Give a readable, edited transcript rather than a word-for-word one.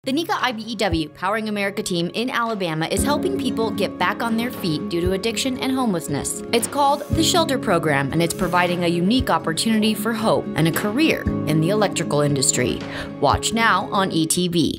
The NECA IBEW Powering America team in Alabama is helping people get back on their feet due to addiction and homelessness. It's called the Shelter Program, and it's providing a unique opportunity for hope and a career in the electrical industry. Watch now on ETV.